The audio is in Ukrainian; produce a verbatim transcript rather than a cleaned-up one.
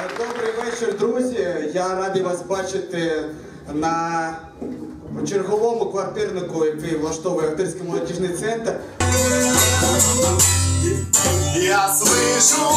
Добрий вечір, друзі. Я радий вас бачити на черговому квартирнику, який влаштовує Охтирський молодіжний центр. Я слышу